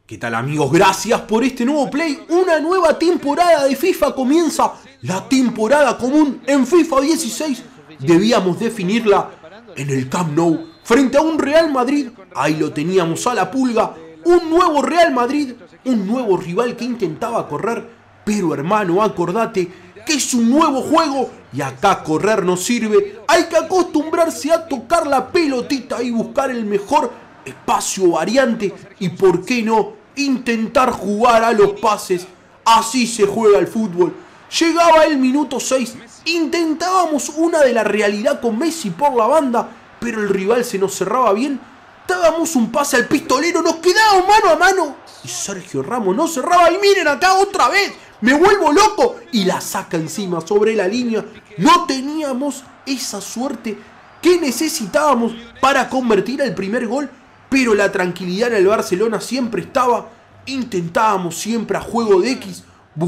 ¿Qué tal, amigos? Gracias por este nuevo play. Una nueva temporada de FIFA comienza. La temporada común en FIFA 16. Debíamos definirla en el Camp Nou frente a un Real Madrid. Ahí lo teníamos a la pulga. Un nuevo Real Madrid. Un nuevo rival que intentaba correr. Pero hermano, acordate que es un nuevo juego y acá correr no sirve. Hay que acostumbrarse a tocar la pelotita y buscar el mejor espacio variante y, ¿por qué no?, intentar jugar a los pases. Así se juega el fútbol. Llegaba el minuto 6, intentábamos una de la realidad con Messi por la banda, pero el rival se nos cerraba bien. Dábamos un pase al pistolero, nos quedaba mano a mano y Sergio Ramos no cerraba. Y miren acá otra vez, me vuelvo loco y la saca encima sobre la línea. No teníamos esa suerte que necesitábamos para convertir el primer gol, pero la tranquilidad en el Barcelona siempre estaba. Intentábamos siempre a juego de X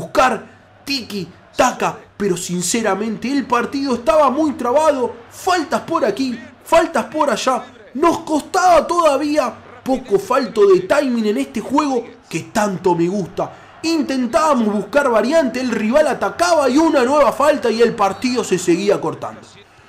buscar tiki taka, pero sinceramente el partido estaba muy trabado. Faltas por aquí, faltas por allá. Nos costaba todavía poco falto de timing en este juego que tanto me gusta. Intentábamos buscar variante, el rival atacaba y una nueva falta y el partido se seguía cortando.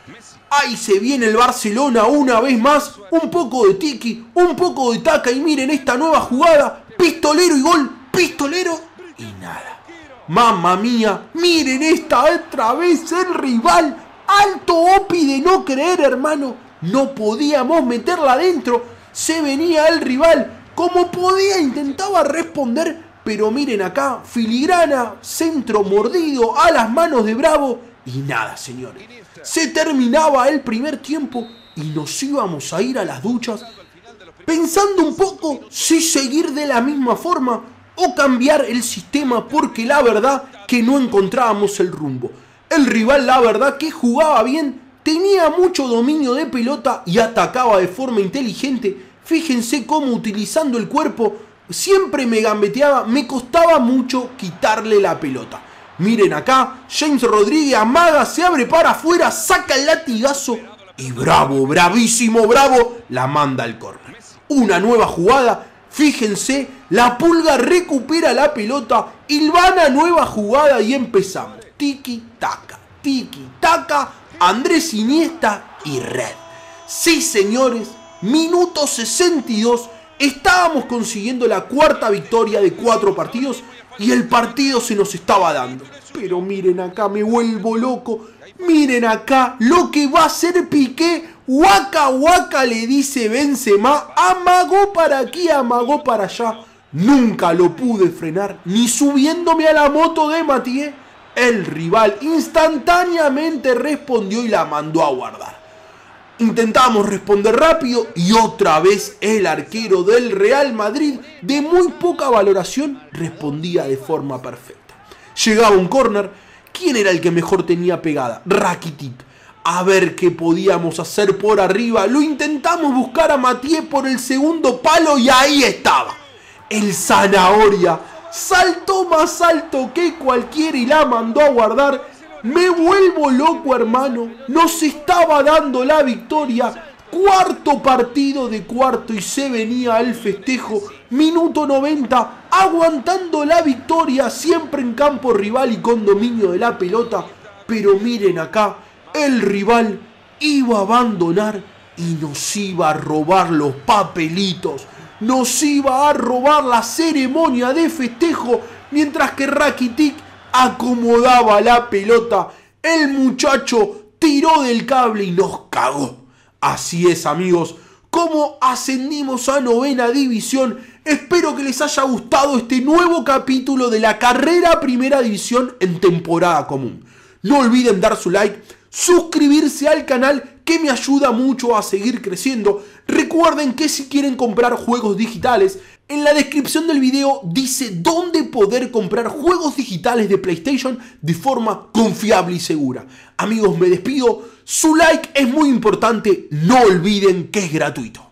Ahí se viene el Barcelona una vez más, un poco de tiki, un poco de taca y miren esta nueva jugada, pistolero y gol, pistolero y nada. Mamma mía, miren esta otra vez el rival, alto opi de no creer, hermano, no podíamos meterla adentro, se venía el rival, como podía intentaba responder, pero miren acá, filigrana, centro mordido a las manos de Bravo y nada, señores. Se terminaba el primer tiempo y nos íbamos a ir a las duchas pensando un poco si seguir de la misma forma o cambiar el sistema, porque la verdad que no encontrábamos el rumbo. El rival, la verdad que jugaba bien, tenía mucho dominio de pelota y atacaba de forma inteligente. Fíjense cómo utilizando el cuerpo siempre me gambeteaba, me costaba mucho quitarle la pelota. Miren acá, James Rodríguez amaga, se abre para afuera, saca el latigazo y Bravo, bravísimo Bravo, la manda al córner. Una nueva jugada, fíjense, la pulga recupera la pelota, hilvana nueva jugada y empezamos. Tiki taka, Andrés Iniesta y red. Sí, señores, minuto 62, estábamos consiguiendo la cuarta victoria de 4 partidos. Y el partido se nos estaba dando. Pero miren acá, me vuelvo loco. Miren acá lo que va a hacer Piqué. Waka waka le dice Benzema. Amagó para aquí, amagó para allá. Nunca lo pude frenar, ni subiéndome a la moto de Mathieu. El rival instantáneamente respondió y la mandó a guardar. Intentamos responder rápido y otra vez el arquero del Real Madrid, de muy poca valoración, respondía de forma perfecta. Llegaba un córner. ¿Quién era el que mejor tenía pegada? Rakitic. A ver qué podíamos hacer por arriba. Lo intentamos buscar a Mathieu por el segundo palo y ahí estaba. El zanahoria. Saltó más alto que cualquiera y la mandó a guardar. Me vuelvo loco, hermano. Nos estaba dando la victoria. Cuarto partido de cuarto y se venía el festejo. Minuto 90, aguantando la victoria, siempre en campo rival y con dominio de la pelota. Pero miren acá, el rival iba a abandonar y nos iba a robar los papelitos. Nos iba a robar la ceremonia de festejo, mientras que Rakitic acomodaba la pelota. El muchacho tiró del cable y nos cagó. Así es, amigos, como ascendimos a 9ª división. Espero que les haya gustado este nuevo capítulo de la carrera a Primera División en temporada común. No olviden dar su like, suscribirse al canal, que me ayuda mucho a seguir creciendo. Recuerden que si quieren comprar juegos digitales, en la descripción del video dice dónde poder comprar juegos digitales de PlayStation de forma confiable y segura. Amigos, me despido. Su like es muy importante. No olviden que es gratuito.